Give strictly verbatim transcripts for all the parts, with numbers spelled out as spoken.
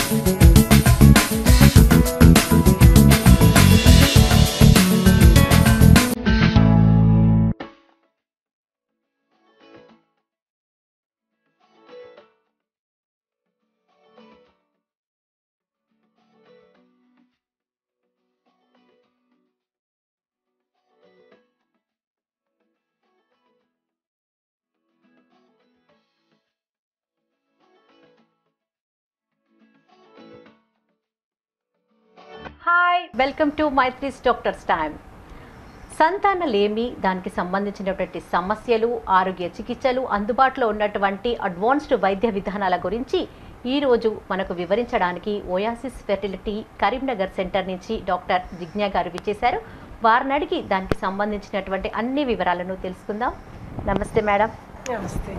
Hi, welcome to Maitri's doctors time. సంతానలేమి, దానికి సంబంధించినటువంటి సమస్యలు, ఆరోగ్య చికిత్సలు, అందుబాటులో ఉన్నటువంటి అడ్వాన్స్డ్ వైద్య విధానాల గురించి ఈరోజు మనకు వివరించడానికి ఓయాసిస్ ఫెర్టిలిటీ కరీంనగర్ సెంటర్ నుంచి డాక్టర్ జిజ్ఞా గారు విచ్చేశారు. వారిని అడిగి దానికి సంబంధించినటువంటి అన్ని వివరాలను తెలుసుకుందాం. నమస్తే మేడం. నమస్తే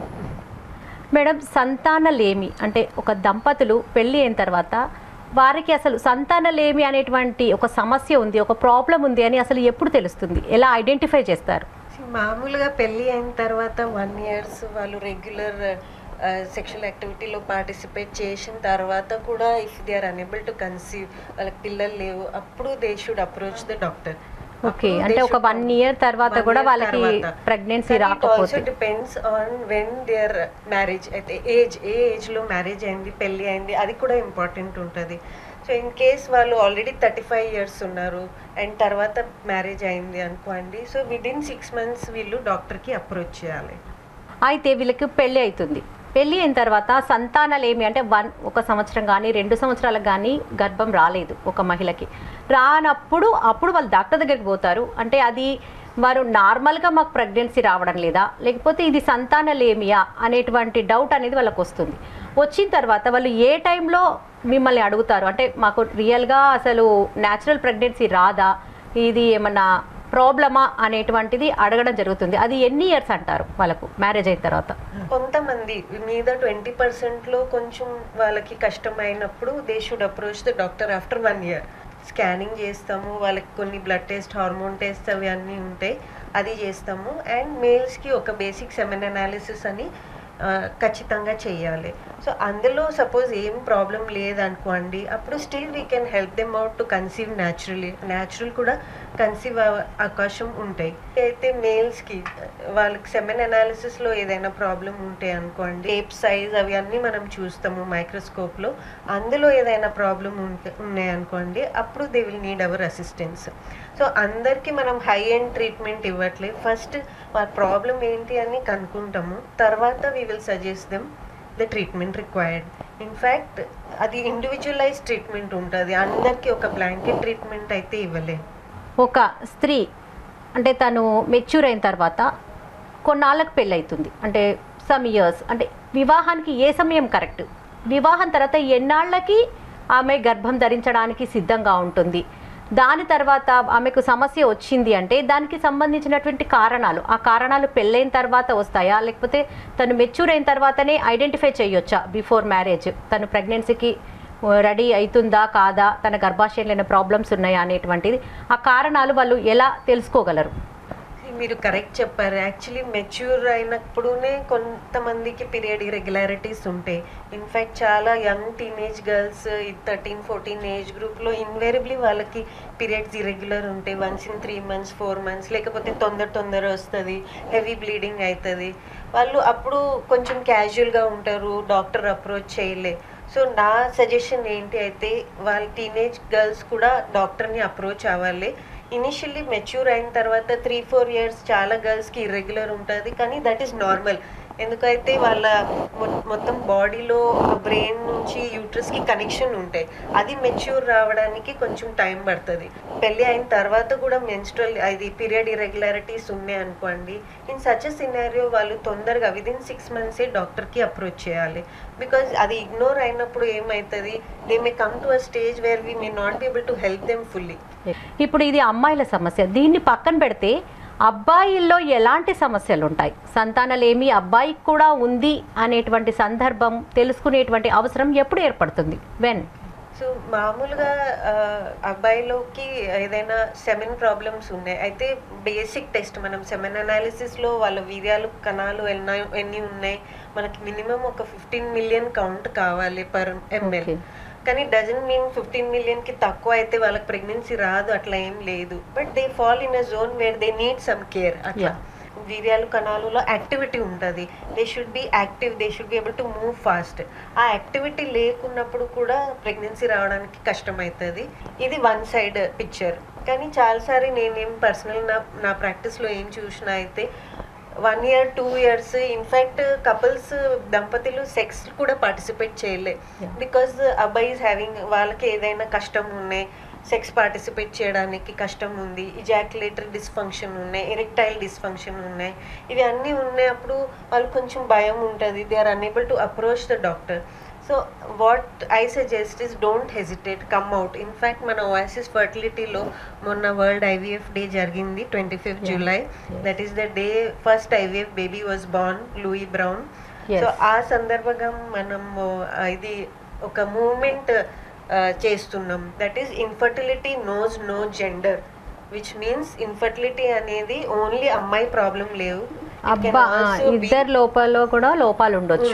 మేడం, సంతానలేమి అంటే ఒక దంపతులు పెళ్ళి అయిన తర్వాత వారికి అసలు సంతానలేమి అనేటువంటి ఒక సమస్య ఉంది, ఒక ప్రాబ్లం ఉంది అని అసలు ఎప్పుడు తెలుస్తుంది? ఎలా ఐడెంటిఫై చేస్తారు? మామూలుగా పెళ్ళి అయిన తర్వాత వన్ ఇయర్స్ వాళ్ళు రెగ్యులర్ సెక్షువల్ యాక్టివిటీలో పార్టిసిపేట్ చేసిన తర్వాత కూడా if they are unable to conceive, వాళ్ళకి పిల్లలు లేవు, అప్పుడు they should approach the doctor. Okay, అంటే ఒక వన్ ఇయర్ తర్వాత కూడా వాళ్ళకి ప్రెగ్నెన్సీ రాకపోతే depends on when their marriage అయితే ఏజ్ ఏ ఏజ్ లో మ్యారేజ్ అయింది, పెళ్ళి అయింది, అది కూడా ఇంపార్టెంట్ ఉంటుంది. సో ఇన్ కేస్ వాళ్ళు ఆల్రెడీ థర్టీ ఫైవ్ ఇయర్స్ ఉన్నారు అండ్ తర్వాత మ్యారేజ్ అయింది అనుకోండి, సో విదిన్ సిక్స్ మంత్స్ వీళ్ళు డాక్టర్కి అప్రోచ్ చేయాలి. అయితే వీళ్ళకి పెళ్ళి అవుతుంది, పెళ్ళి అయిన తర్వాత సంతానాలేమి అంటే వన్ ఒక సంవత్సరం కానీ రెండు సంవత్సరాలకు కానీ గర్భం రాలేదు ఒక మహిళకి, రానప్పుడు అప్పుడు వాళ్ళు డాక్టర్ దగ్గరికి పోతారు. అంటే అది వారు నార్మల్గా మాకు ప్రెగ్నెన్సీ రావడం లేదా, లేకపోతే ఇది సంతానలేమియా అనేటువంటి డౌట్ అనేది వాళ్ళకి వస్తుంది. వచ్చిన తర్వాత వాళ్ళు ఏ టైంలో మిమ్మల్ని అడుగుతారు? అంటే మాకు రియల్గా అసలు న్యాచురల్ ప్రెగ్నెన్సీ రాదా, ఇది ఏమన్నా ప్రాబ్లమా అనేటువంటిది అడగడం జరుగుతుంది. అది ఎన్ని ఇయర్స్ అంటారు వాళ్ళకు మ్యారేజ్ అయిన తర్వాత? కొంతమంది మీద ట్వంటీ పర్సెంట్లో కొంచెం వాళ్ళకి కష్టమైనప్పుడు they should approach the doctor after one year. Scanning చేస్తాము, వాళ్ళకి కొన్ని బ్లడ్ టెస్ట్, హార్మోన్ టెస్ట్ అవి అన్నీ ఉంటాయి, అది చేస్తాము. అండ్ మేల్స్కి ఒక బేసిక్ సెమెన్ అనాలిసిస్ అని ఖచ్చితంగా చేయాలి. సో అందులో సపోజ్ ఏం ప్రాబ్లం లేదనుకోండి, అప్పుడు still we can help them out to conceive naturally. Natural కూడా కన్సీవ్ అవకాశం ఉంటాయి. అయితే మేల్స్కి వాళ్ళకి సెమెన్ అనాలిసిస్లో ఏదైనా ప్రాబ్లం ఉంటే అనుకోండి, టేప్ సైజ్ అవి అన్నీ మనం చూస్తాము మైక్రోస్కోప్లో, అందులో ఏదైనా ప్రాబ్లం ఉంటే ఉన్నాయనుకోండి, అప్పుడు they will need our assistance. So అందరికీ మనం హై ఎండ్ ట్రీట్మెంట్ ఇవ్వట్లేదు, ఫస్ట్ వాళ్ళ ప్రాబ్లం ఏంటి అని కనుక్కుంటాము, తర్వాత we will suggest them the treatment required. In fact అది ఇండివిజువలైజ్ ట్రీట్మెంట్ ఉంటుంది, అందరికీ ఒక బ్లాంకెట్ ట్రీట్మెంట్ అయితే ఇవ్వలేము. ఒక స్త్రీ అంటే తను మెచ్యూర్ అయిన తర్వాత కొన్నాళ్ళకు పెళ్ళి అవుతుంది, అంటే సమ్ ఇయర్స్, అంటే వివాహానికి ఏ సమయం కరెక్ట్, వివాహం తర్వాత ఎన్నాళ్ళకి ఆమె గర్భం ధరించడానికి సిద్ధంగా ఉంటుంది, దాని తర్వాత ఆమెకు సమస్య వచ్చింది అంటే దానికి సంబంధించినటువంటి కారణాలు, ఆ కారణాలు పెళ్ళైన తర్వాత వస్తాయా, లేకపోతే తను మెచ్యూర్ అయిన తర్వాతనే ఐడెంటిఫై చేయొచ్చా బిఫోర్ మ్యారేజ్ తను ప్రెగ్నెన్సీకి రెడీ అవుతుందా కాదా, తన గర్భాశయంలో ప్రాబ్లమ్స్ ఉన్నాయా అనేటువంటిది, ఆ కారణాలు వాళ్ళు ఎలా తెలుసుకోగలరు? మీరు కరెక్ట్ చెప్పారు. యాక్చువల్లీ మెచ్యూర్ అయినప్పుడునే కొంతమందికి పీరియడ్ ఇర్రెగ్యులారిటీస్ ఉంటాయి. ఇన్ఫ్యాక్ట్ చాలా young teenage girls thirteen fourteen age గ్రూప్లో ఇన్వేరబ్లీ వాళ్ళకి పీరియడ్స్ ఇర్రెగ్యులర్ ఉంటాయి. Once in three months four months లేకపోతే తొందర తొందర వస్తుంది, హెవీ బ్లీడింగ్ అవుతుంది. వాళ్ళు అప్పుడు కొంచెం క్యాజువల్గా ఉంటారు, డాక్టర్ అప్రోచ్ చేయలే. సో నా సజెషన్ ఏంటి అయితే వాళ్ళ టీనేజ్ గర్ల్స్ కూడా డాక్టర్ని అప్రోచ్ అవ్వాలి. ఇనిషియల్లీ మెచ్యూర్ అయిన తర్వాత త్రీ ఫోర్ ఇయర్స్ చాలా గర్ల్స్కి ఇర్రెగ్యులర్ ఉంటుంది, కానీ దట్ ఈస్ నార్మల్. ఎందుకైతే వాళ్ళ మొత్తం బాడీలో బ్రెయిన్ నుంచి యూట్రస్కి కనెక్షన్ ఉంటాయి, అది మెచ్యూర్ రావడానికి కొంచెం టైం పడుతుంది. పెళ్ళి అయిన తర్వాత కూడా మెన్స్ట్రల్ అది పీరియడ్ ఇర్రెగ్యులారిటీస్ ఉన్నాయి అనుకోండి, ఇన్ సచ్ ఎ సినారియో వాళ్ళు తొందరగా విదిన్ సిక్స్ మంత్సే డాక్టర్కి అప్రోచ్ చేయాలి. బికాజ్ అది ఇగ్నోర్ అయినప్పుడు ఏమవుతుంది, they may come to a stage where we may not be able to help them fully. ఇప్పుడు ఇది అమ్మాయిల సమస్య, దీన్ని పక్కన పెడితే అబ్బాయిల్లో ఎలాంటి సమస్యలు ఉంటాయి? సంతానలేమి అబ్బాయికి కూడా ఉంది అనేటువంటి సందర్భం తెలుసుకునేటువంటి అవసరం ఎప్పుడు ఏర్పడుతుంది? వెన్? సో మామూలుగా అబ్బాయిలోకి ఏదైనా సెమెన్ ప్రాబ్లమ్స్ ఉన్నాయి అయితే బేసిక్ టెస్ట్ మనం సెమెన్ అనాలిసిస్లో వాళ్ళ వీర్యాలు కణాలు ఎన్ని ఎన్ని ఉన్నాయి మనకి మినిమం ఒక ఫిఫ్టీన్ మిలియన్ కౌంట్ కావాలి పర్ ఎంఎల్. కానీ డజన్ మీన్ ఫిఫ్టీన్ మిలియన్కి తక్కువ అయితే వాళ్ళకి ప్రెగ్నెన్సీ రాదు అట్లా ఏం లేదు. But they fall in a zone where they need some care. అట్లా వీర్యాలు కణాలలో యాక్టివిటీ ఉంటుంది, they should be active, they should be able to move fast. ఆ యాక్టివిటీ లేకున్నప్పుడు కూడా ప్రెగ్నెన్సీ రావడానికి కష్టమవుతుంది. ఇది వన్ సైడ్ పిక్చర్. కానీ చాలాసారి నేనేం పర్సనల్ నా నా ప్రాక్టీస్లో ఏం చూసినా అయితే one year two years in fact couples దంపతులు సెక్స్ కూడా పార్టిసిపేట్ చేయలే. బికాజ్ అబ్బాయి ఈజ్ హ్యావింగ్, వాళ్ళకి ఏదైనా కష్టం ఉన్నాయి, సెక్స్ పార్టిసిపేట్ చేయడానికి కష్టం ఉంది, ఇజాక్యులేటరీ డిస్ఫంక్షన్ ఉన్నాయి, ఎరెక్టైల్ డిస్ఫంక్షన్ ఉన్నాయి, ఇవి అన్నీ ఉన్నప్పుడు వాళ్ళకి కొంచెం భయం ఉంటుంది. They are unable to approach the doctor. So what I suggest is don't hesitate, come out. In fact మన ఓయాసిస్ ఫర్టిలిటీలో మొన్న వరల్డ్ ఐవీఎఫ్ డే జరిగింది twenty fifth July. That is the day first IVF baby was born, Louise Brown. So ఆ సందర్భంగా మనం ఇది ఒక moment చేస్తున్నాం. That is infertility knows no gender, which means infertility అనేది ఓన్లీ అమ్మాయి ప్రాబ్లం లేవు, అబ్బా ఇద్దరు లోపాల్లో కూడా లోపాలు ఉండొచ్చు.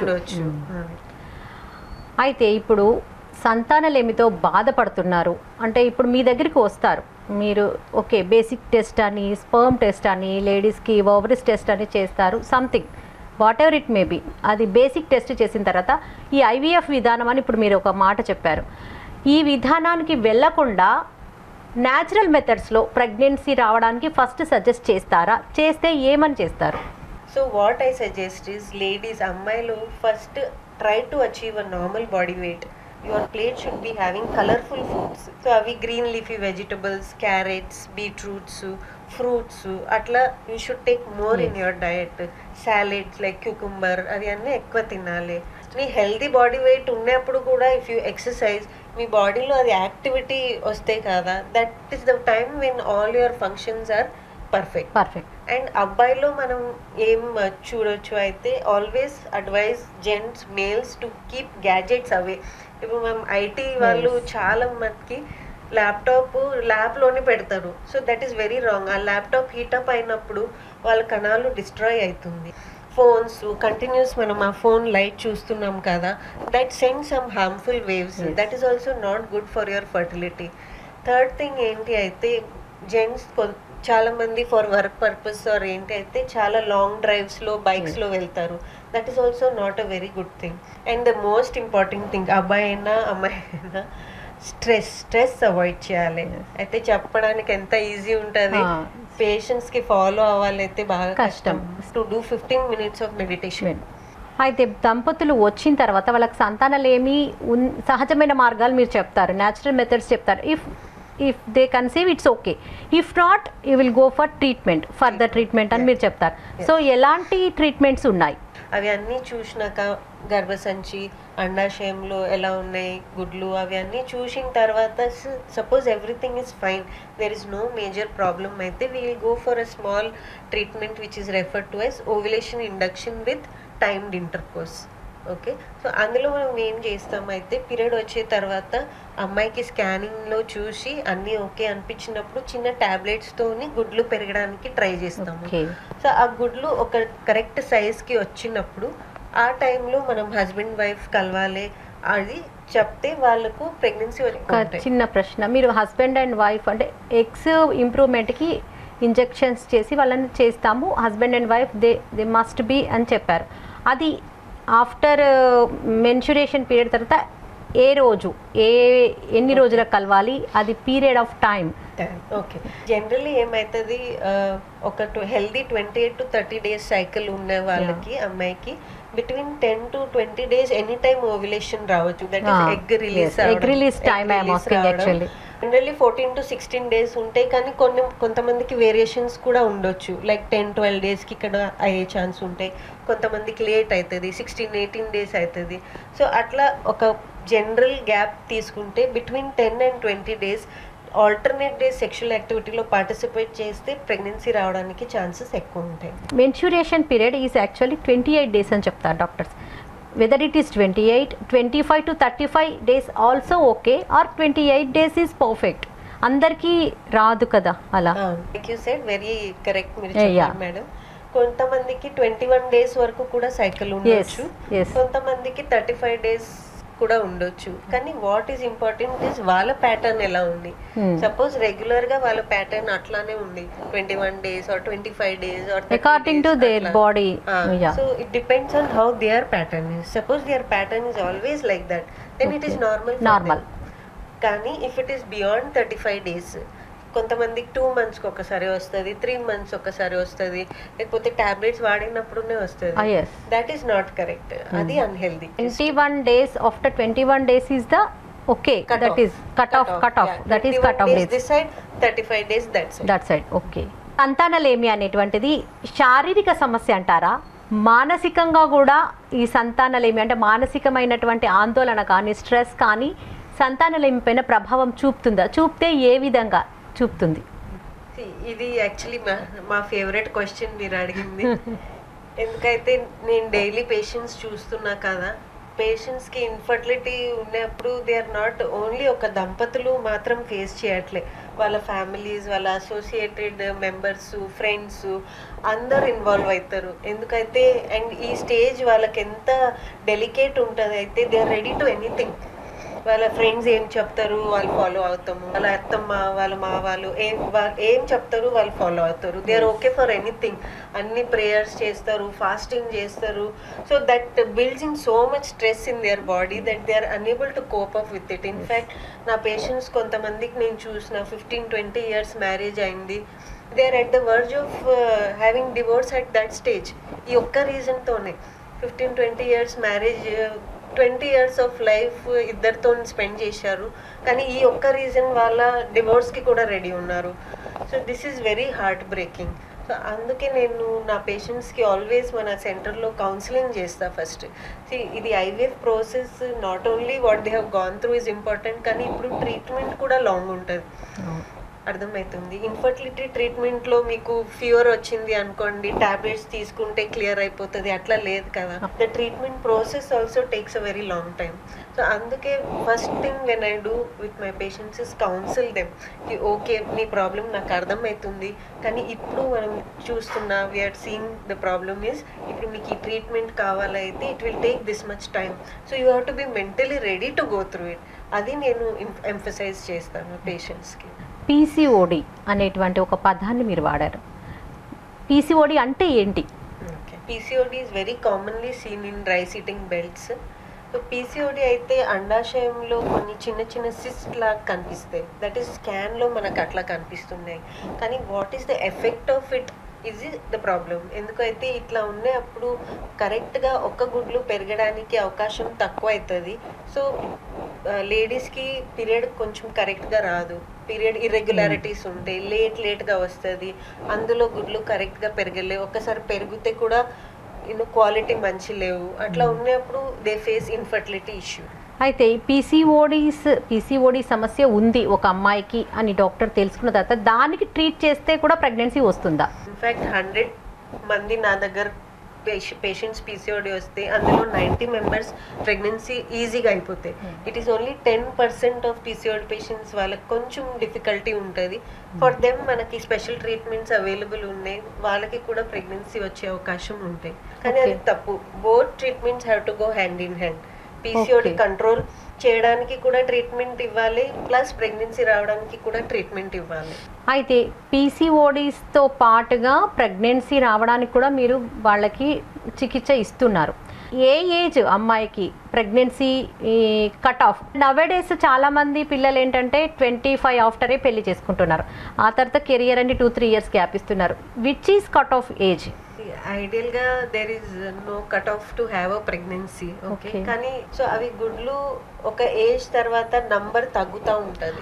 అయితే ఇప్పుడు సంతానలేమితో బాధపడుతున్నారు అంటే ఇప్పుడు మీ దగ్గరికి వస్తారు, మీరు ఓకే బేసిక్ టెస్ట్ అని, స్పర్మ్ టెస్ట్ అని, లేడీస్కి ఓవరీస్ టెస్ట్ అని చేస్తారు, something whatever it may be. అది బేసిక్ టెస్ట్ చేసిన తర్వాత ఈ ఐవీఎఫ్ విధానం అని ఇప్పుడు మీరు ఒక మాట చెప్పారు. ఈ విధానానికి వెళ్లకుండా న్యాచురల్ మెథడ్స్లో ప్రెగ్నెన్సీ రావడానికి ఫస్ట్ సజెస్ట్ చేస్తారా? చేస్తే ఏమని చేస్తారు? So what I suggest is ladies, అమ్మాయిలు first try to achieve a normal body weight. Your plate should be having colourful foods. So అవి green leafy vegetables, carrots, beetroots, fruits, అట్లా you should take more in your diet. Salads like cucumber అవి అన్నీ ఎక్కువ తినాలి. మీ healthy body weight ఉన్నప్పుడు కూడా if you exercise, మీ బాడీలో అది యాక్టివిటీ వస్తే కదా, that is the time when all your functions are perfect perfect and అబ్బాయిలో మనం ఏం చూడొచ్చు అయితే always advise gents males to keep gadgets away. ఇప్పుడు మనం ఐటీ వాళ్ళు చాలా మందికి ల్యాప్టాప్ ల్యాబ్లోనే పెడతారు. So that is very wrong. ఆ ల్యాప్టాప్ హీటప్ అయినప్పుడు వాళ్ళ కణాలు డిస్ట్రాయ్ అవుతుంది. ఫోన్స్ కంటిన్యూస్ మనం ఆ ఫోన్ లైట్ చూస్తున్నాం కదా, that send some harmful waves. That is also not good for your fertility. Third thing ఏంటి అయితే జెంట్స్ చాలా మంది ఫర్ వర్క్ పర్పస్ ఆర్ ఏంటి అయితే చాలా లాంగ్ డ్రైవ్స్లో బైక్స్లో వెళ్తారు. That is also not a very good thing. And the most important thing, అబ్బాయి అయినా అమ్మాయి అయినా స్ట్రెస్ స్ట్రెస్ అవాయిడ్ చేయాలి. అయితే చెప్పడానికి ఎంత ఈజీ ఉంటుంది, పేషెంట్స్ కి ఫాలో అవ్వాలైతే బాగా కష్టం. To do fifteen minutes of meditation. అయితే దంపతులు వచ్చిన తర్వాత వాళ్ళకి సంతానాలేమి సహజమైన మార్గాలు మీరు చెప్తారు, న్యాచురల్ మెథడ్స్ చెప్తారు. If if they conceive it's okay, if not you will go for treatment, further treatment అని మీరు చెప్తారు. సో ఎలాంటి ట్రీట్మెంట్స్ ఉన్నాయి? అవి అన్నీ చూసినాక గర్భసంచి, అండాశయంలో ఎలా ఉన్నాయి గుడ్లు, అవి అన్నీ చూసిన తర్వాత suppose everything is fine, there is no major problem అయితే we will go for a small treatment which is referred to as ovulation induction with timed intercourse. Okay, so అందులో మనం ఏం చేస్తామైతే పీరియడ్ వచ్చే తర్వాత అమ్మాయికి స్కానింగ్లో చూసి అన్నీ ఓకే అనిపించినప్పుడు చిన్న ట్యాబ్లెట్స్తోని గుడ్లు పెరగడానికి ట్రై చేస్తాము. సో ఆ గుడ్లు ఒక కరెక్ట్ సైజ్కి వచ్చినప్పుడు ఆ టైంలో మనం హస్బెండ్ వైఫ్ కలవాలి, అది చెప్తే వాళ్ళకు ప్రెగ్నెన్సీ వచ్చి. చిన్న ప్రశ్న, మీరు హస్బెండ్ అండ్ వైఫ్ అంటే ఎగ్స్ ఇంప్రూవ్మెంట్కి ఇంజెక్షన్స్ చేసి వాళ్ళని చేస్తాము, husband and wife they they must be అని చెప్పారు. అది ఆఫ్టర్ మెన్సురేషన్ పీరియడ్ తర్వాత ఏ రోజు ఏ ఎన్ని రోజులకు కలవాలి, అది period of time? Okay, generally ఏమవుతుంది, ఒక healthy twenty eight to thirty days cycle ఉన్న వాళ్ళకి అమ్మాయికి between ten to twenty days any time ovulation రావచ్చు. That is egg release egg release time I am asking actually. Generally fourteen to sixteen days ఉంటాయి, కానీ కొన్ని కొంతమందికి variations కూడా ఉండొచ్చు. లైక్ టెన్ ట్వెల్వ్ డేస్కి ఇక్కడ అయ్యే ఛాన్స్ ఉంటాయి, కొంతమందికి లేట్ అవుతుంది, సిక్స్టీన్ ఎయిటీన్ డేస్ అవుతుంది. సో అట్లా ఒక జనరల్ గ్యాప్ తీసుకుంటే between ten and twenty days alternate days sexual యాక్టివిటీలో పార్టిసిపేట్ చేస్తే ప్రెగ్నెన్సీ రావడానికి ఛాన్సెస్ ఎక్కువ ఉంటాయి. Menstruation period is actually twenty eight days అని చెప్తారు doctors. Whether it is twenty eight twenty five to thirty five days also okay, or twenty eight days is perfect. అందరికీ రాదు కదా అలా. Like you said very correct మీరు చెప్పారు madam. కొంతమందికి twenty one days వరకు కూడా సైకిల్ ఉండొచ్చు, కొంతమందికి థర్టీ ఫైవ్ డేస్ కూడా ఉండొచ్చు. కానీ వాట్ ఈస్ ఇంపార్టెంట్ ఇస్ వాళ్ళ ప్యాటర్న్ ఎలా ఉంది. సపోజ్ రెగ్యులర్ గా వాళ్ళ ప్యాటర్న్ అట్లానే ఉంది, twenty one days or twenty five days or according to their body. So it depends on how their pattern is. Suppose their pattern is always like that, then it is normal normal. కానీ if it is beyond thirty five days, కొంతమందికి two మంత్స్కి ఒకసారి వస్తుంది, three months ఒకసారి వస్తుంది, లేకపోతే tablets వాడినప్పుడునే వస్తుంది. దట్ ఈస్ నాట్ కరెక్ట్, అది unhealthy. Twenty one days after twenty one days is the okay, that is cut off cut off that is cut off days. This side thirty five days that side that side okay. సంతానలేమి అనేటువంటిది శారీరక సమస్య అంటారా, మానసికంగా కూడా ఈ సంతానలేమి అంటే మానసికమైనటువంటి ఆందోళన కానీ స్ట్రెస్ కానీ సంతానలేమి పైన ప్రభావం చూపుతుందా, చూపితే ఏ విధంగా చూపుతుంది? ఇది యాక్చువల్లీ మా మా ఫేవరెట్ క్వశ్చన్ మీరు అడిగింది. ఎందుకైతే నేను డైలీ పేషెంట్స్ చూస్తున్నా కదా, పేషెంట్స్కి ఇన్ఫర్టిలిటీ ఉన్నప్పుడు దే ఆర్ నాట్ ఓన్లీ ఒక దంపతులు మాత్రం ఫేస్ చేయట్లే, వాళ్ళ ఫ్యామిలీస్, వాళ్ళ అసోసియేటెడ్ మెంబర్స్, ఫ్రెండ్స్ అందరు ఇన్వాల్వ్ అవుతారు. ఎందుకైతే అండ్ ఈ స్టేజ్ వాళ్ళకి ఎంత డెలికేట్ ఉంటుంది, అయితే they are ready to anything. వాళ్ళ ఫ్రెండ్స్ ఏం చెప్తారు వాళ్ళు ఫాలో అవుతాము, వాళ్ళ అత్తమ్మ వాళ్ళ మా వాళ్ళు ఏం ఏం చెప్తారు వాళ్ళు ఫాలో అవుతారు. They are okay for anything. అన్ని ప్రేయర్స్ చేస్తారు, ఫాస్టింగ్ చేస్తారు. So that builds in so much stress in their body that they are unable to cope up with it. In fact నా పేషెంట్స్ కొంతమందికి నేను చూసిన ఫిఫ్టీన్ ట్వంటీ ఇయర్స్ మ్యారేజ్ అయింది, they are at the verge of having divorce at that stage. ఈ ఒక్క రీజన్తోనే fifteen twenty years marriage, twenty years of life ఇద్దరితో spend చేశారు, కానీ ఈ ఒక్క రీజన్ వాళ్ళ డివోర్స్కి కూడా రెడీ ఉన్నారు. So this is very heartbreaking. So అందుకే నేను నా పేషెంట్స్కి ఆల్వేస్ మన సెంటర్లో కౌన్సిలింగ్ చేస్తా ఫస్ట్. సి ఇది IVF process not only what they have gone through is important, కానీ ఇప్పుడు ట్రీట్మెంట్ కూడా లాంగ్ ఉంటుంది. అర్థమవుతుంది. ఇన్ఫర్టిలిటీ ట్రీట్మెంట్లో మీకు ఫీవర్ వచ్చింది అనుకోండి, టాబ్లెట్స్ తీసుకుంటే క్లియర్ అయిపోతుంది, అట్లా లేదు కదా. The treatment process also takes a very long time. So అందుకే first thing when I do with my patients is counsel them. Okay మీ ప్రాబ్లం నాకు అర్థమవుతుంది, కానీ ఇప్పుడు మనం చూస్తున్నా we are seeing the problem is ఇప్పుడు మీకు ఈ ట్రీట్మెంట్ కావాలైతే it will take this much time. So you have to be mentally ready to go through it. అది నేను ఎంఫసైజ్ చేస్తాను పేషెంట్స్కి. పీసీఓడి అనేటువంటి ఒక పదాన్ని మీరు వాడారు. పీసీఓడి అంటే ఏంటి? Okay, PCOD is very commonly seen in dry sitting belts. So PCOD అయితే అండాశయంలో కొన్ని చిన్న చిన్న సిస్ట్ లాగా కనిపిస్తాయి, దట్ ఈస్ స్కాన్లో మనకు అట్లా కనిపిస్తున్నాయి. కానీ what is the effect of it is the problem. ఎందుకైతే ఇట్లా ఉన్నప్పుడు కరెక్ట్గా ఒక్క గుడ్లు పెరగడానికి అవకాశం తక్కువ అవుతుంది. సో లేడీస్కి పీరియడ్ కొంచెం కరెక్ట్గా రాదు, పీరియడ్ ఇర్రెగ్యులారిటీస్ ఉంటాయి, లేట్ లేట్గా వస్తుంది, అందులో గుడ్లు కరెక్ట్గా పెరగలేవు, ఒక్కసారి పెరిగితే కూడా యూనో క్వాలిటీ మంచి లేవు. అట్లా ఉన్నప్పుడు దే ఫేస్ ఇన్ఫర్టిలిటీ ఇష్యూ. అయితే ఈ పీసీఓడీస్ పీసీఓడి సమస్య ఉంది ఒక అమ్మాయికి అని డాక్టర్ తెలుసుకున్న తర్వాత దానికి ట్రీట్ చేస్తే కూడా ప్రెగ్నెన్సీ వస్తుందా? ఇన్ఫ్యాక్ట్ హండ్రెడ్ మంది నా దగ్గర పేషెంట్స్ పీసీఓడి వస్తే అందులో నైంటీ మెంబర్స్ ప్రెగ్నెన్సీ ఈజీగా అయిపోతాయి. It is only ten percent of PCOD patients వాళ్ళకి కొంచెం డిఫికల్టీ ఉంటుంది. ఫర్ దెమ్ మనకి స్పెషల్ ట్రీట్మెంట్స్ అవైలబుల్ ఉన్నాయి, వాళ్ళకి కూడా ప్రెగ్నెన్సీ వచ్చే అవకాశం ఉంటాయి. కానీ అది తప్పు. Both treatments have to go hand in hand. PCOD control చేయడానికి కూడా ట్రీట్మెంట్ ఇవ్వాలి, ప్లస్ ప్రెగ్నెన్సీ రావడానికి కూడా ట్రీట్మెంట్ ఇవ్వాలి. అయితే పీసీఓడీస్తో పాటుగా ప్రెగ్నెన్సీ రావడానికి కూడా మీరు వాళ్ళకి చికిత్స ఇస్తున్నారు. ఏ ఏజ్ అమ్మాయికి ప్రెగ్నెన్సీ కట్ ఆఫ్? నవేడేస్ చాలామంది పిల్లలు ఏంటంటే ట్వంటీ ఫైవ్ ఆఫ్టరే పెళ్లి చేసుకుంటున్నారు, ఆ తర్వాత కెరియర్ అని టూ త్రీ ఇయర్స్ గ్యాప్ ఇస్తున్నారు. Which is cut off age? ఐడియల్గా there is no cut off to have a pregnancy. Okay, కానీ సో అవి గుడ్లు ఒక ఏజ్ తర్వాత నంబర్ తగ్గుతూ ఉంటుంది.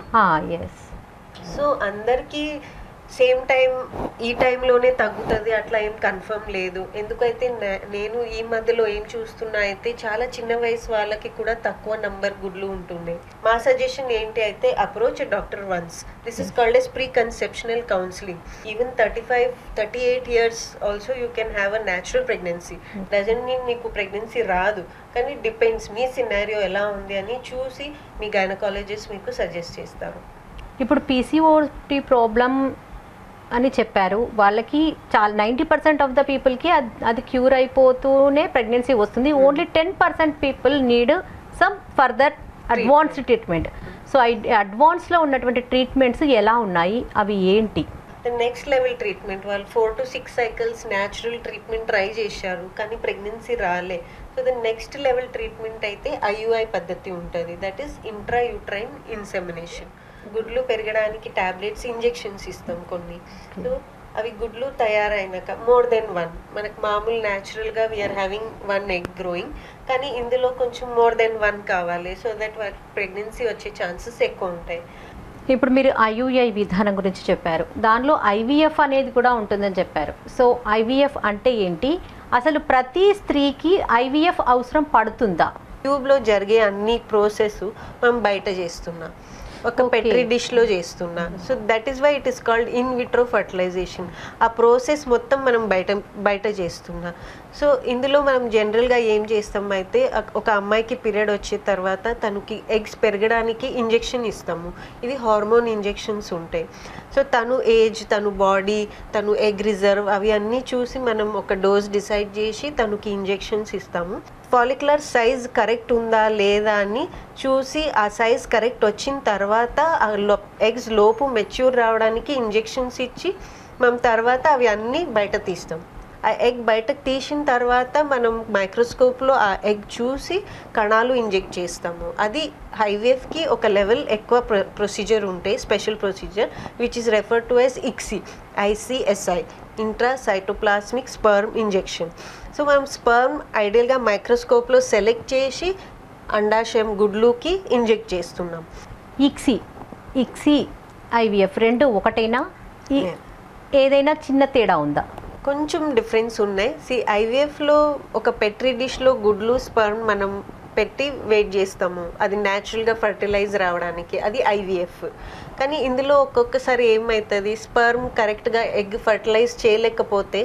సో అందరికీ సేమ్ టైం ఈ టైంలోనే తగ్గుతుంది అట్లా ఏం కన్ఫర్మ్ లేదు. ఎందుకైతే నేను ఈ మధ్యలో ఏం చూస్తున్నా అయితే చాలా చిన్న వయసు వాళ్ళకి కూడా తక్కువ నంబర్ గుడ్లు ఉంటున్నాయి. మా సజెషన్ ఏంటి అయితే approach doctor once. This is called as pre conceptional counselling. Even thirty five thirty eight years also you can have a natural pregnancy. Doesn't mean మీకు ప్రెగ్నెన్సీ రాదు, కానీ డిపెండ్స్ మీ సినారియో ఎలా ఉంది అని చూసి మీ గైనకాలజిస్ట్ మీకు సజెస్ట్ చేస్తారు. ఇప్పుడు పీసీఓడి ప్రాబ్లం అని చెప్పారు, వాళ్ళకి చాలా నైంటీ పర్సెంట్ ఆఫ్ ద పీపుల్కి అది క్యూర్ అయిపోతూనే ప్రెగ్నెన్సీ వస్తుంది. Only ten percent people need some further advanced treatment. So అడ్వాన్స్లో ఉన్నటువంటి ట్రీట్మెంట్స్ ఎలా ఉన్నాయి, అవి ఏంటి? నెక్స్ట్ లెవెల్ ట్రీట్మెంట్ వాళ్ళు four to six cycles natural treatment try చేశారు కానీ ప్రెగ్నెన్సీ రాలే. So the next level treatment అయితే ఐయుఐ పద్ధతి ఉంటుంది, that is intra uterine insemination. గుడ్లు పెరగడానికి టాబ్లెట్స్ ఇంజెక్షన్స్ ఇస్తాం కొన్ని. సో అవి గుడ్లు తయారైనాక మోర్ దెన్ వన్, మనకు మామూలు న్యాచురల్గా we are having one egg growing, కానీ ఇందులో కొంచెం మోర్ దెన్ వన్ కావాలి. సో దట్ ప్రెగ్నెన్సీ వచ్చే ఛాన్సెస్ ఎక్కువ ఉంటాయి. ఇప్పుడు మీరు ఐయుఐ విధానం గురించి చెప్పారు, దానిలో ఐవీఎఫ్ అనేది కూడా ఉంటుందని చెప్పారు. సో ఐవీఎఫ్ అంటే ఏంటి, అసలు ప్రతి స్త్రీకి ఐవీఎఫ్ అవసరం పడుతుందా? ట్యూబ్లో జరిగే అన్ని ప్రాసెస్ మనం బయట చేస్తున్నాం, ఒక పెట్రీ డిష్లో చేస్తున్నా. So that is why it is called in vitro fertilisation. ఆ ప్రాసెస్ మొత్తం మనం బయట బయట చేస్తున్నా. సో ఇందులో మనం జనరల్గా ఏం చేస్తాం అయితే, ఒక అమ్మాయికి పీరియడ్ వచ్చే తర్వాత తనకి ఎగ్స్ పెరగడానికి ఇంజెక్షన్ ఇస్తాము. ఇవి హార్మోన్ ఇంజెక్షన్స్ ఉంటాయి. సో తను ఏజ్, తను బాడీ, తను ఎగ్ రిజర్వ్ అవి అన్నీ చూసి మనం ఒక డోస్ డిసైడ్ చేసి తనకి ఇంజెక్షన్స్ ఇస్తాము. ఫాలిక్యులర్ సైజ్ కరెక్ట్ ఉందా లేదా అని చూసి ఆ సైజ్ కరెక్ట్ వచ్చిన తర్వాత ఆ లో ఎగ్స్ లోపు మెచ్యూర్ రావడానికి ఇంజెక్షన్స్ ఇచ్చి మనం తర్వాత అవి అన్నీ బయట తీస్తాం. ఆ ఎగ్ బయటకు తీసిన తర్వాత మనం మైక్రోస్కోప్లో ఆ ఎగ్ చూసి కణాలు ఇంజెక్ట్ చేస్తాము. అది ఐవీఎఫ్కి ఒక లెవెల్ ఎక్కువ ప్రొ ప్రొసీజర్ ఉంటాయి, special procedure which is refer to as ICSI, ICSI, intra cytoplasmic sperm injection. So మనం స్పర్మ్ ఐడియల్గా మైక్రోస్కోప్లో సెలెక్ట్ చేసి అండాశయం గుడ్లుకి ఇంజెక్ట్ చేస్తున్నాం. ఇక్సీ ఇక్సీ ఐవీఎఫ్ రెండు ఒకటేనా, ఏదైనా చిన్న తేడా ఉందా? కొంచెం డిఫరెన్స్ ఉన్నాయి. సి ఐవీఎఫ్లో ఒక పెట్రీ డిష్లో గుడ్లు స్పర్మ్ మనం పెట్టి వెయిట్ చేస్తాము, అది న్యాచురల్గా ఫర్టిలైజ్ రావడానికి, అది ఐవీఎఫ్. కానీ ఇందులో ఒక్కొక్కసారి ఏమవుతుంది, స్పర్మ్ కరెక్ట్గా ఎగ్ ఫర్టిలైజ్ చేయలేకపోతే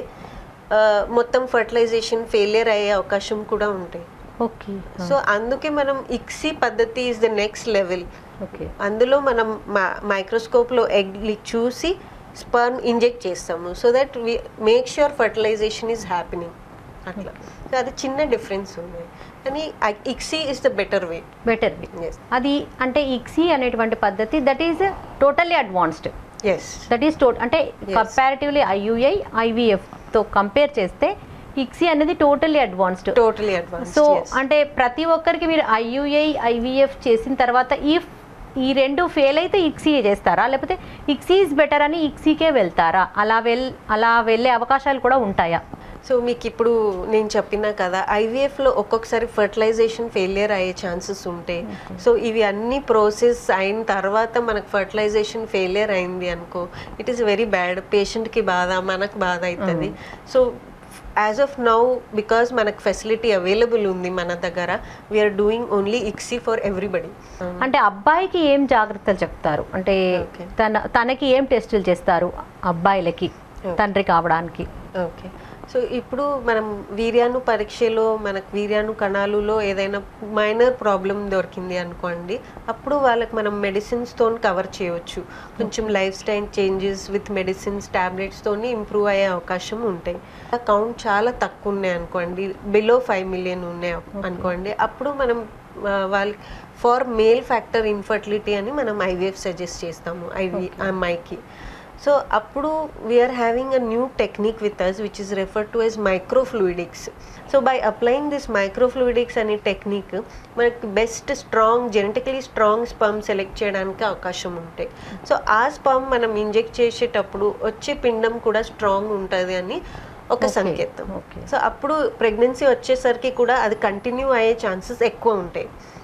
మొత్తం ఫర్టిలైజేషన్ ఫెయిలియర్ అయ్యే అవకాశం కూడా ఉంటాయి. ఓకే. సో అందుకే మనం ఇక్సీ పద్ధతి is the next level. Okay. అందులో మనం మైక్రోస్కోప్లో ఎగ్ చూసి స్పర్మ్ ఇంజెక్ట్ చేస్తాము, so that we make sure fertilisation is happening. అట్లా అది చిన్న డిఫరెన్స్ ఉంది, కానీ ICSI is the better way. Better way అది అంటే ఇక్సీ అనేటువంటి పద్ధతి that is totally advanced. Yes, that is tote అంటే కంపారిటివ్లీ ఐయుఐ ఐవీఎఫ్తో కంపేర్ చేస్తే ఇక్సీ అనేది totally advanced. Totally advanced. So అంటే ప్రతి ఒక్కరికి మీరు ఐయుఐ ఐవీఎఫ్ చేసిన తర్వాత ఈ ఈ రెండు ఫెయిల్ అయితే ఇక్సీ చేస్తారా, లేకపోతే ఇక్సీ ఈజ్ బెటర్ అని ఇక్సీకే వెళ్తారా? అలా వెల్ అలా వెళ్ళే అవకాశాలు కూడా ఉంటాయా? సో మీకు ఇప్పుడు నేను చెప్పినా కదా, ఐవీఎఫ్లో ఒక్కొక్కసారి ఫర్టిలైజేషన్ ఫెయిలియర్ అయ్యే ఛాన్సెస్ ఉంటాయి. సో ఇవి అన్ని ప్రాసెస్ అయిన తర్వాత మనకు ఫర్టిలైజేషన్ ఫెయిలియర్ అయింది అనుకో, ఇట్ ఈస్ వెరీ బ్యాడ్. పేషెంట్కి బాధ, మనకు బాధ అవుతుంది. So as of now because మనకు ఫెసిలిటీ అవైలబుల్ ఉంది మన దగ్గర, we are doing only ICSI for everybody. అంటే అబ్బాయికి ఏం జాగ్రత్తలు చెప్తారు, అంటే తన తనకి ఏం టెస్టులు చేస్తారు అబ్బాయిలకి తండ్రి కావడానికి? ఓకే. సో ఇప్పుడు మనం వీర్యాణు పరీక్షలో మనకు వీర్యాణు కణాలులో ఏదైనా మైనర్ ప్రాబ్లం దొరికింది అనుకోండి, అప్పుడు వాళ్ళకి మనం మెడిసిన్స్తో కవర్ చేయవచ్చు. కొంచెం lifestyle changes with medicines టాబ్లెట్స్తో ఇంప్రూవ్ అయ్యే అవకాశం ఉంటాయి. కౌంట్ చాలా తక్కువ ఉన్నాయి అనుకోండి, బిలో ఫైవ్ మిలియన్ ఉన్నాయి అనుకోండి, అప్పుడు మనం వాళ్ళకి ఫార్ మేల్ ఫ్యాక్టర్ ఇన్ఫర్టిలిటీ అని మనం ఐవీఎఫ్ సజెస్ట్ చేస్తాము ఐవి అమ్మాయికి. సో అప్పుడు we are having a new technique with us which is refer to as microfluidics. So by applying this microfluidics అనే టెక్నిక్ మనకి best strong genetically strong sperm select చేయడానికి అవకాశం ఉంటాయి. సో ఆ స్పర్మ్ మనం ఇంజెక్ట్ చేసేటప్పుడు వచ్చే పిండం కూడా స్ట్రాంగ్ ఉంటుంది అని ఒక సంకేతం. సో అప్పుడు ప్రెగ్నెన్సీ వచ్చేసరికి కూడా అది కంటిన్యూ అయ్యే ఛాన్సెస్ ఎక్కువ ఉంటాయి.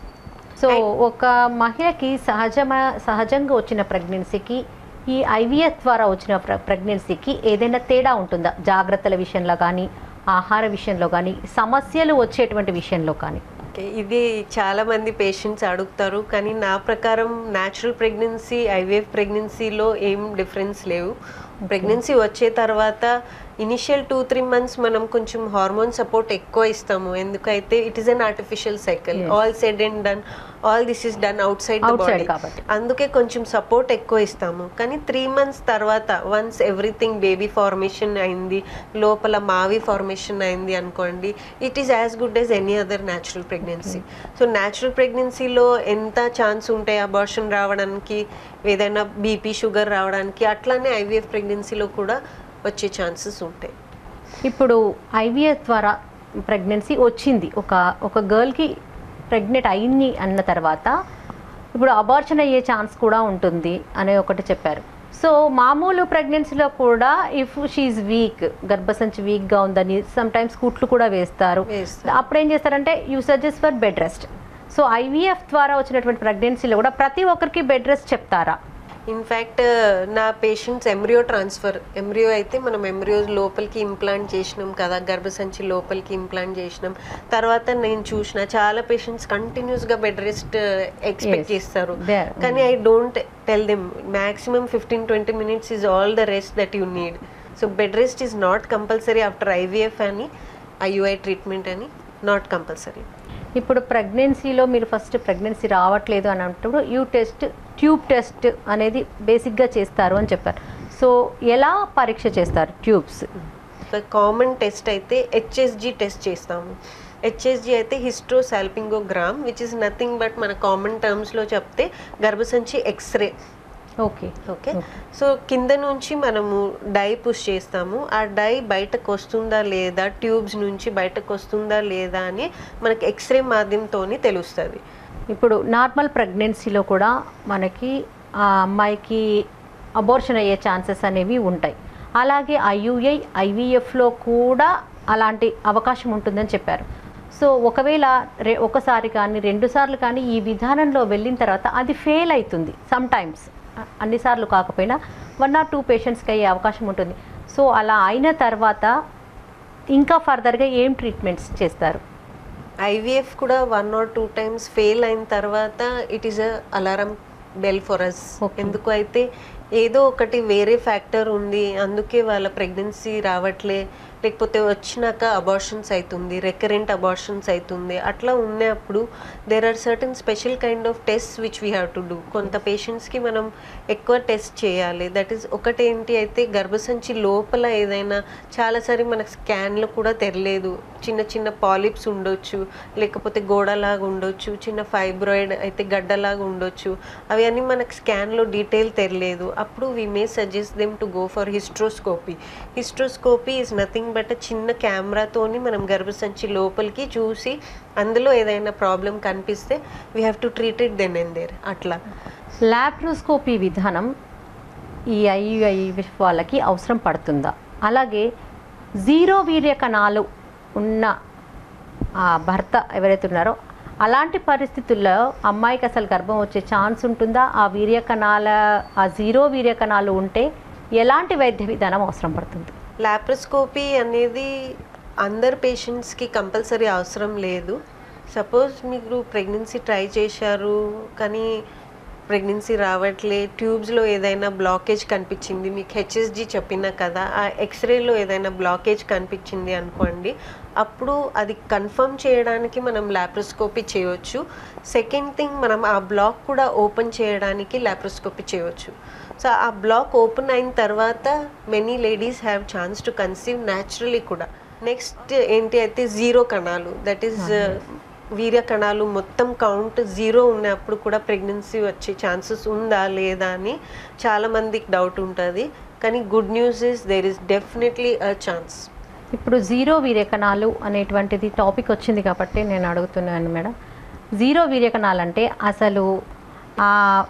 సో ఒక మహిళకి సహజమ సహజంగా వచ్చిన ప్రెగ్నెన్సీకి ఈ ఐవీఎఫ్ ద్వారా వచ్చిన ప్రెగ్నెన్సీకి ఏదైనా తేడా ఉంటుందా, జాగ్రత్తల విషయంలో కానీ, ఆహార విషయంలో కానీ, సమస్యలు వచ్చేటువంటి విషయంలో కానీ? ఓకే, ఇది చాలా మంది పేషెంట్స్ అడుగుతారు, కానీ నా ప్రకారం న్యాచురల్ ప్రెగ్నెన్సీ ఐవీఎఫ్ ప్రెగ్నెన్సీలో ఏం డిఫరెన్స్ లేవు. ప్రెగ్నెన్సీ వచ్చే తర్వాత ఇనిషియల్ టూ త్రీ మంత్స్ మనం కొంచెం హార్మోన్ సపోర్ట్ ఎక్కువ ఇస్తాము, ఎందుకైతే it is an artificial cycle. All said and done all this is done outside the Outside body, కాబట్టి. అందుకే కొంచెం సపోర్ట్ ఎక్కువ ఇస్తాము. కానీ త్రీ మంత్స్ తర్వాత వన్స్ ఎవ్రీథింగ్ బేబీ ఫార్మేషన్ అయింది, లోపల మావి ఫార్మేషన్ అయింది అనుకోండి, it is as good as any other natural pregnancy. So natural ప్రెగ్నెన్సీలో ఎంత ఛాన్స్ ఉంటాయి అబార్షన్ రావడానికి, ఏదైనా బీపీ షుగర్ రావడానికి, అట్లానే ఐవీఎఫ్ ప్రెగ్నెన్సీలో కూడా వచ్చే ఛాన్సెస్ ఉంటాయి. ఇప్పుడు ఐవీఎఫ్ ద్వారా ప్రెగ్నెన్సీ వచ్చింది, ఒక ఒక గర్ల్కి ప్రెగ్నెంట్ అయింది అన్న తర్వాత ఇప్పుడు అబార్షన్ అయ్యే ఛాన్స్ కూడా ఉంటుంది అనే ఒకటి చెప్పారు. సో మామూలు ప్రెగ్నెన్సీలో కూడా ఇఫ్ షీఈ్ వీక్, గర్భసంచి వీక్గా ఉందని సమ్ టైమ్స్ కుట్లు కూడా వేస్తారు. వేస్తారు. అప్పుడు ఏం చేస్తారంటే you suggest for bed rest. So IVF ద్వారా వచ్చినటువంటి ప్రెగ్నెన్సీలో కూడా ప్రతి ఒక్కరికి బెడ్ రెస్ట్ చెప్తారా? ఇన్ఫ్యాక్ట్ నా పేషెంట్స్ ఎంబ్రియో ట్రాన్స్ఫర్, ఎంబ్రియో అయితే మనం ఎంబ్రియో లోపలికి ఇంప్లాంట్ చేసినాం కదా, గర్భసంచి లోపలికి ఇంప్లాంట్ చేసినాం తర్వాత నేను చూసిన చాలా పేషెంట్స్ కంటిన్యూస్గా బెడ్ రెస్ట్ ఎక్స్పెక్ట్ చేస్తారు. There. కానీ I don't tell them maximum fifteen twenty minutes is all the rest that you need. So bed rest is not compulsory after IVF అని, ఐయుఐ ట్రీట్మెంట్ అని నాట్ కంపల్సరీ. ఇప్పుడు ప్రెగ్నెన్సీలో మీరు first pregnancy రావట్లేదు అని అంటప్పుడు యూ టెస్ట్, ట్యూబ్ టెస్ట్ అనేది బేసిక్గా చేస్తారు అని చెప్పారు. సో ఎలా పరీక్ష చేస్తారు ట్యూబ్స్? కామన్ టెస్ట్ అయితే హెచ్ఎస్జి టెస్ట్ చేస్తాము. హెచ్ఎస్జి అయితే హిస్ట్రోసాల్పింగోగ్రామ్, విచ్ ఇస్ నథింగ్ బట్ మన కామన్ టర్మ్స్లో చెప్తే గర్భసంచి ఎక్స్రే. ఓకే ఓకే, సో కింద నుంచి మనము డై పుష్ చేస్తాము. ఆ డై బయటకు వస్తుందా లేదా, ట్యూబ్స్ నుంచి బయటకు వస్తుందా లేదా అని మనకి ఎక్స్రే మాధ్యమంతో తెలుస్తుంది. ఇప్పుడు నార్మల్ ప్రెగ్నెన్సీలో కూడా మనకి ఆ అమ్మాయికి అబార్షన్ అయ్యే ఛాన్సెస్ అనేవి ఉంటాయి. అలాగే ఐయుఐ, ఐవీఎఫ్లో కూడా అలాంటి అవకాశం ఉంటుందని చెప్పారు. సో ఒకవేళ రె ఒకసారి కానీ రెండు సార్లు కానీ ఈ విధానంలో వెళ్ళిన తర్వాత అది ఫెయిల్ అవుతుంది. సమ్ టైమ్స్, అన్నిసార్లు కాకపోయినా వన్ ఆర్ టూ పేషెంట్స్కి అయ్యే అవకాశం ఉంటుంది. సో అలా అయిన తర్వాత ఇంకా ఫర్దర్గా ఏం ట్రీట్మెంట్స్ చేస్తారు? ఐవీఎఫ్ కూడా one or two times fail అయిన తర్వాత it is a alarm bell for us. ఎందుకు అయితే ఏదో ఒకటి వేరే ఫ్యాక్టర్ ఉంది, అందుకే వాళ్ళ ప్రెగ్నెన్సీ రావట్లే, లేకపోతే వచ్చినాక అబార్షన్స్ అవుతుంది, రికరెంట్ అబార్షన్స్ అవుతుంది, అట్లా ఉన్నప్పుడు there are certain special kind of test which we have to do. కొంత పేషెంట్స్కి మనం ఎక్కువ టెస్ట్ చేయాలి. దట్ ఈస్ ఒకటేంటి అయితే గర్భసంచి లోపల ఏదైనా చాలాసారి మనకు స్కాన్లో కూడా తెరలేదు, చిన్న చిన్న పాలిప్స్ ఉండొచ్చు, లేకపోతే గోడలాగా ఉండొచ్చు, చిన్న ఫైబ్రాయిడ్ అయితే గడ్డలాగా ఉండొచ్చు, అవి అన్నీ మనకు స్కాన్లో డీటెయిల్ తెరలేదు. అప్పుడు we may suggest them to go for hysteroscopy. Hysteroscopy is nothing but చిన్న కెమెరాతోని మనం గర్భసంచి లోపలికి చూసి అందులో ఏదైనా ప్రాబ్లం కనిపిస్తే we have to treat it then and there. అట్లా లాప్రోస్కోపీ విధానం ఈ ఐయుఐఎఫ్ వాళ్ళకి అవసరం పడుతుందా? అలాగే జీరో వీర్య కణాలు ఉన్న ఆ భర్త ఎవరైతే ఉన్నారో అలాంటి పరిస్థితుల్లో అమ్మాయికి అసలు గర్భం వచ్చే ఛాన్స్ ఉంటుందా? ఆ వీర్య కణాల ఆ జీరో వీర్య కణాలు ఉంటే ఎలాంటి వైద్య విధానం అవసరం పడుతుంది? లాప్రోస్కోపీ అనేది అందరు పేషెంట్స్కి కంపల్సరీ అవసరం లేదు. సపోజ్ మీరు ప్రెగ్నెన్సీ ట్రై చేశారు కానీ ప్రెగ్నెన్సీ రావట్లే, ట్యూబ్స్లో ఏదైనా బ్లాకేజ్ కనిపించింది, మీకు హెచ్ఎస్జి చెప్పినా కదా, ఆ ఎక్స్రేలో ఏదైనా బ్లాకేజ్ కనిపించింది అనుకోండి, అప్పుడు అది కన్ఫర్మ్ చేయడానికి మనం లాప్రోస్కోపీ చేయవచ్చు. సెకండ్ థింగ్, మనం ఆ బ్లాక్ కూడా ఓపెన్ చేయడానికి లాప్రోస్కోపీ చేయవచ్చు. సో ఆ బ్లాక్ ఓపెన్ అయిన తర్వాత many ladies have chance to conceive naturally కూడా. నెక్స్ట్ ఏంటి అయితే జీరో కణాలు, దట్ ఈస్ వీర్య కణాలు మొత్తం కౌంట్ జీరో ఉన్నప్పుడు కూడా ప్రెగ్నెన్సీ వచ్చే ఛాన్సెస్ ఉందా లేదా అని చాలామందికి డౌట్ ఉంటుంది. కానీ good news is there is definitely a chance. ఇప్పుడు జీరో వీర్యకణాలు అనేటువంటిది టాపిక్ వచ్చింది కాబట్టి నేను అడుగుతున్నాను మేడం. జీరో వీర్యకణాలు అంటే అసలు ఆ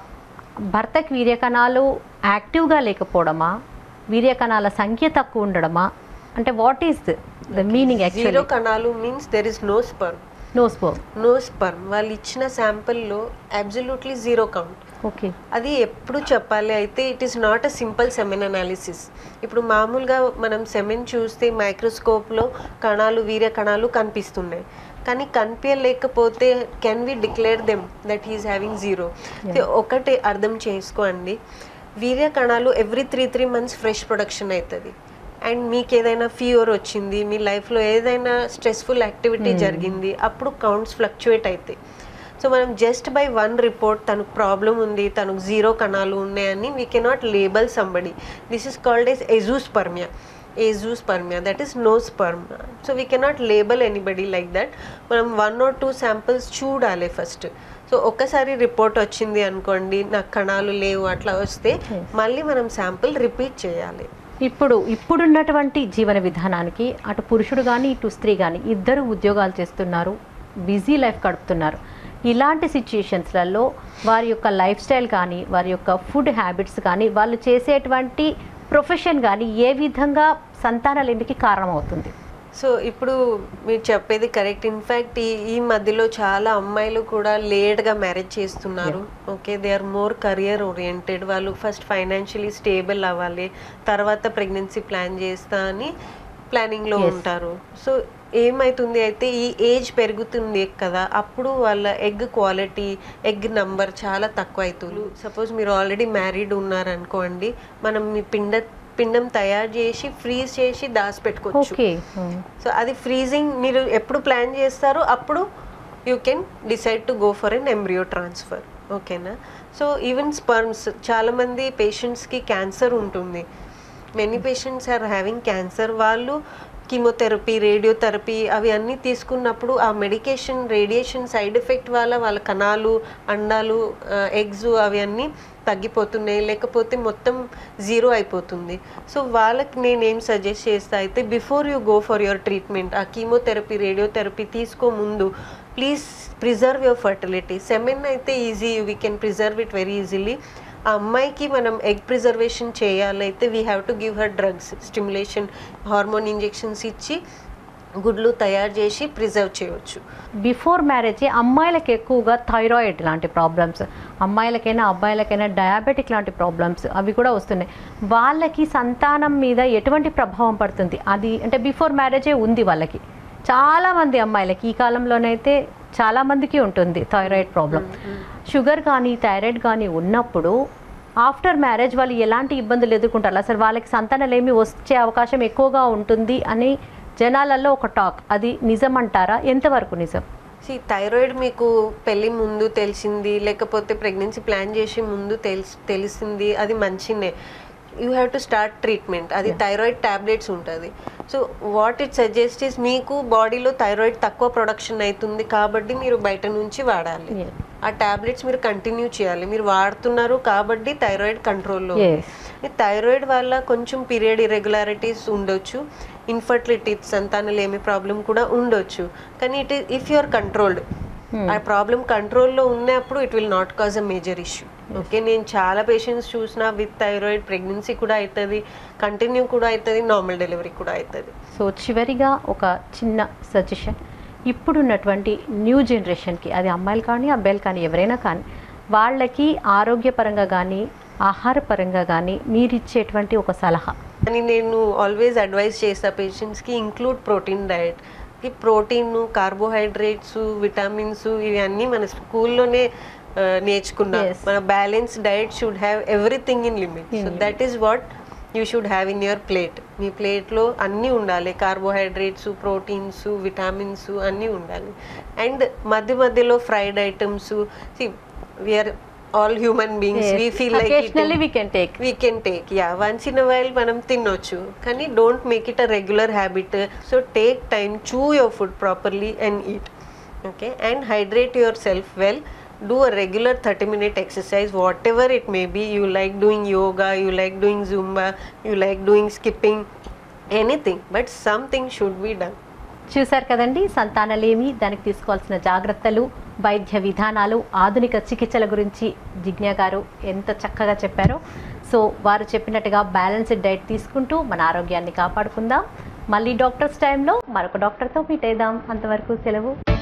భర్తకి వీర్యకణాలు యాక్టివ్గా లేకపోవడమా, వీర్యకణాల సంఖ్య తక్కువ ఉండడమా, అంటే what is the meaning? Actually zero కణాలు means there is no sperm. No sperm. No sperm. వాళ్ళు ఇచ్చిన శాంపుల్లో అబ్సల్యూట్లీ జీరో కౌంట్. ఓకే, అది ఎప్పుడు చెప్పాలి అయితే it is not a simple semen analysis. ఇప్పుడు మామూలుగా మనం సెమెన్ చూస్తే మైక్రోస్కోప్లో కణాలు, వీర్య కణాలు కనిపిస్తున్నాయి, కానీ కనిపించలేకపోతే can we declare them that he's having zero? ఒకటే అర్థం చేసుకోండి, వీర్య కణాలు every three three months fresh production అవుతుంది. అండ్ మీకు ఏదైనా ఫీవర్ వచ్చింది, మీ లైఫ్లో ఏదైనా స్ట్రెస్ఫుల్ యాక్టివిటీ జరిగింది, అప్పుడు కౌంట్స్ ఫ్లక్చువేట్ అవుతాయి. సో మనం జస్ట్ బై వన్ రిపోర్ట్ తనకు ప్రాబ్లం ఉంది, తనకు జీరో కణాలు ఉన్నాయని we cannot label somebody. This is called as azoospermia. Azoospermia, that is no sperm. So we cannot label anybody like that. మనం వన్ ఆర్ టూ శాంపిల్స్ చూడాలి first. So ఒక్కసారి report వచ్చింది అనుకోండి, నాకు కణాలు లేవు అట్లా వస్తే మళ్ళీ మనం శాంపిల్ రిపీట్ చేయాలి. ఇప్పుడు ఇప్పుడున్నటువంటి జీవన విధానానికి అటు పురుషుడు కానీ ఇటు స్త్రీ కానీ ఇద్దరు ఉద్యోగాలు చేస్తున్నారు, బిజీ లైఫ్ గడుపుతున్నారు. ఇలాంటి సిచ్యుయేషన్స్లలో వారి యొక్క లైఫ్ స్టైల్ కానీ వారి యొక్క ఫుడ్ హ్యాబిట్స్ కానీ వాళ్ళు చేసేటువంటి ప్రొఫెషన్ కానీ ఏ విధంగా సంతానలేమికి కారణమవుతుంది? సో ఇప్పుడు మీరు చెప్పేది కరెక్ట్. ఇన్ఫ్యాక్ట్ ఈ ఈ మధ్యలో చాలా అమ్మాయిలు కూడా లేట్గా మ్యారేజ్ చేస్తున్నారు. Okay, they are more career oriented. వాళ్ళు ఫస్ట్ ఫైనాన్షియలీ స్టేబుల్ అవ్వాలి, తర్వాత ప్రెగ్నెన్సీ ప్లాన్ చేస్తా అని ప్లానింగ్లో ఉంటారు. సో ఏమవుతుంది అయితే ఈ ఏజ్ పెరుగుతుంది కదా, అప్పుడు వాళ్ళ ఎగ్ క్వాలిటీ, ఎగ్ నంబర్ చాలా తక్కువ అవుతుంది. సపోజ్ మీరు ఆల్రెడీ మ్యారీడ్ ఉన్నారనుకోండి, మనం మీ పిండ పిండం తయారు చేసి ఫ్రీజ్ చేసి దాచిపెట్టుకోవచ్చు. సో అది ఫ్రీజింగ్ మీరు ఎప్పుడు ప్లాన్ చేస్తారో అప్పుడు you can decide to go for an embryo transfer. ఓకేనా? సో ఈవెన్ స్పర్మ్స్, చాలామంది పేషెంట్స్కి క్యాన్సర్ ఉంటుంది. Many patients are having cancer. వాళ్ళు కీమోథెరపీ, రేడియోథెరపీ అవి అన్నీ తీసుకున్నప్పుడు ఆ మెడికేషన్, రేడియేషన్ సైడ్ ఎఫెక్ట్ వల్ల వాళ్ళ కణాలు, అండాలు, ఎగ్స్ అవి అన్నీ తగ్గిపోతున్నాయి, లేకపోతే మొత్తం జీరో అయిపోతుంది. సో వాళ్ళకి నేనేం సజెస్ట్ చేస్తా అయితే, before you go for your treatment, ఆ కీమోథెరపీ, రేడియోథెరపీ తీసుకో ముందు please preserve your fertility. Semen అయితే easy, we can preserve it very easily. ఆ అమ్మాయికి మనం ఎగ్ ప్రిజర్వేషన్ చేయాలైతే we have to give her drugs, stimulation, hormone injections ఇచ్చి గుడ్లు తయారు చేసి ప్రిజర్వ్ చేయవచ్చు. బిఫోర్ మ్యారేజ్ అమ్మాయిలకు ఎక్కువగా థైరాయిడ్ లాంటి ప్రాబ్లమ్స్, అమ్మాయిలకైనా అబ్బాయిలకైనా డయాబెటిక్ లాంటి ప్రాబ్లమ్స్ అవి కూడా వస్తున్నాయి. వాళ్ళకి సంతానం మీద ఎటువంటి ప్రభావం పడుతుంది? అది అంటే బిఫోర్ మ్యారేజే ఉంది వాళ్ళకి. చాలామంది అమ్మాయిలకి ఈ కాలంలోనైతే చాలామందికి ఉంటుంది థైరాయిడ్ ప్రాబ్లం. షుగర్ కానీ థైరాయిడ్ కానీ ఉన్నప్పుడు ఆఫ్టర్ మ్యారేజ్ వాళ్ళు ఎలాంటి ఇబ్బందులు ఎదుర్కొంటారు? అసలు వాళ్ళకి సంతానాలేమి వచ్చే అవకాశం ఎక్కువగా ఉంటుంది అని జనాలలో ఒక టాక్. అది నిజమంటారా? ఎంతవరకు నిజం? సి థైరాయిడ్ మీకు పెళ్ళి ముందు తెలిసింది, లేకపోతే ప్రెగ్నెన్సీ ప్లాన్ చేసే ముందు తెలిసి తెలిసింది, అది మంచినే. You have to start treatment. అది థైరాయిడ్ ట్యాబ్లెట్స్ ఉంటుంది. So what it suggest is, మీకు బాడీలో థైరాయిడ్ తక్కువ ప్రొడక్షన్ అవుతుంది కాబట్టి మీరు బయట నుంచి వాడాలి. ఆ ట్యాబ్లెట్స్ మీరు కంటిన్యూ చేయాలి. మీరు వాడుతున్నారు కాబట్టి థైరాయిడ్ కంట్రోల్లో. థైరాయిడ్ వల్ల కొంచెం పీరియడ్ ఇర్రెగ్యులారిటీస్ ఉండొచ్చు, ఇన్ఫర్టిలిటీ, సంతానలేమి ప్రాబ్లం కూడా ఉండొచ్చు. కానీ it if you are controlled, ఆ ప్రాబ్లం కంట్రోల్లో ఉన్నప్పుడు it will not cause a major issue. Okay, నేను చాలా పేషెంట్స్ చూసిన విత్ థైరాయిడ్ ప్రెగ్నెన్సీ కూడా అవుతుంది, కంటిన్యూ కూడా అవుతుంది, నార్మల్ డెలివరీ కూడా అవుతుంది. సో చివరిగా ఒక చిన్న సజెషన్, ఇప్పుడున్నటువంటి న్యూ జనరేషన్కి, అది అమ్మాయిలు కానీ అబ్బాయిలు కానీ ఎవరైనా కానీ, వాళ్ళకి ఆరోగ్యపరంగా కానీ ఆహారపరంగా కానీ మీరు ఇచ్చేటువంటి ఒక సలహా? అని నేను ఆల్వేస్ అడ్వైస్ చేస్తా పేషెంట్స్కి, ఇంక్లూడ్ ప్రోటీన్ డయట్. ఈ ప్రోటీన్, కార్బోహైడ్రేట్స్, విటమిన్స్ ఇవన్నీ మన స్కూల్లోనే నేర్చుకున్నాం. మన balance diet should have everything in limit. So that is what you should have in your plate. మీ ప్లేట్లో అన్నీ ఉండాలి, కార్బోహైడ్రేట్స్, ప్రోటీన్స్, విటమిన్స్ అన్నీ ఉండాలి. అండ్ మధ్య మధ్యలో fried items, we are all human beings, we feel like occasionally we can take we can take yeah once in a while మనం తినొచ్చు, కానీ don't make it a regular habit. So take time, chew your food properly and eat. Okay, and hydrate yourself well. Do a regular thirty minute exercise, whatever it may be. You like doing yoga, you like doing Zumba, you like doing skipping, anything, but something should be done. చూశారు కదండి, సంతానలేమి, దానికి తీసుకోవాల్సిన జాగ్రత్తలు, వైద్య విధానాలు, ఆధునిక చికిత్సల గురించి జిజ్ఞా గారు ఎంత చక్కగా చెప్పారో. సో వారు చెప్పినట్టుగా బ్యాలెన్స్డ్ డైట్ తీసుకుంటూ మన ఆరోగ్యాన్ని కాపాడుకుందాం. మళ్ళీ డాక్టర్స్ టైంలో మరొక డాక్టర్తో మీట్ అయిదాం. అంతవరకు సెలవు.